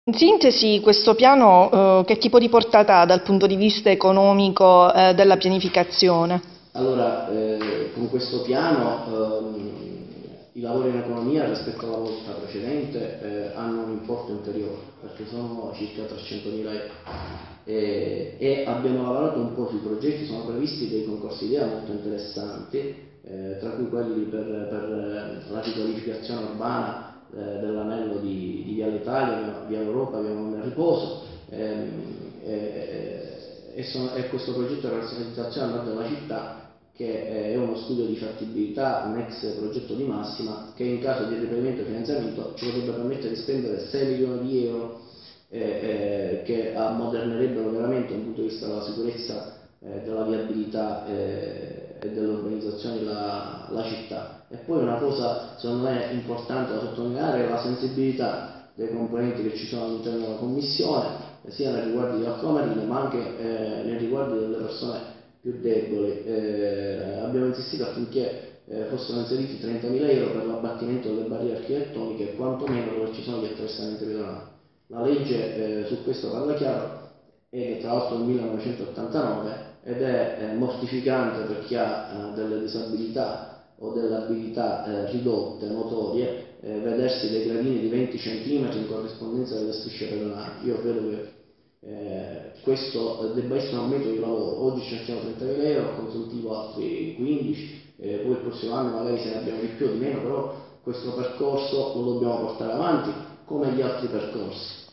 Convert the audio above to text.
In sintesi, questo piano che tipo di portata ha dal punto di vista economico della pianificazione? Allora, con questo piano i lavori in economia rispetto alla volta precedente hanno un importo inferiore, perché sono circa 300.000 euro. E abbiamo lavorato un po' sui progetti, sono previsti dei concorsi idea molto interessanti, tra cui quelli per la riqualificazione urbana dell'anello di Viale Italia, Via Europa, Via Nel Riposo, e questo progetto di razionalizzazione al nord della città, che è uno studio di fattibilità, un ex progetto di massima, che in caso di reperimento e finanziamento ci potrebbe permettere di spendere 6 milioni di euro, che ammodernerebbero veramente dal punto di vista della sicurezza, della viabilità e dell'organizzazione la città. E poi una cosa secondo me importante da sottolineare è la sensibilità dei componenti che ci sono all'interno della commissione, sia nei riguardi di Acquamarine ma anche nei riguardi delle persone più deboli. Abbiamo insistito affinché fossero inseriti 30.000 euro per l'abbattimento delle barriere architettoniche e quantomeno dove ci sono gli attraversamenti pedonali. La legge su questo parla chiaro, è tra l'altro del 1989 ed è mortificante per chi ha delle disabilità o delle abilità ridotte, motorie, vedersi dei gradini di 20 cm in corrispondenza delle strisce pedonali. Io credo che questo debba essere un metodo di lavoro. Oggi cerchiamo 30.000 euro, a consuntivo altri 15, poi il prossimo anno magari se ne abbiamo di più o di meno, però questo percorso lo dobbiamo portare avanti come gli altri percorsi.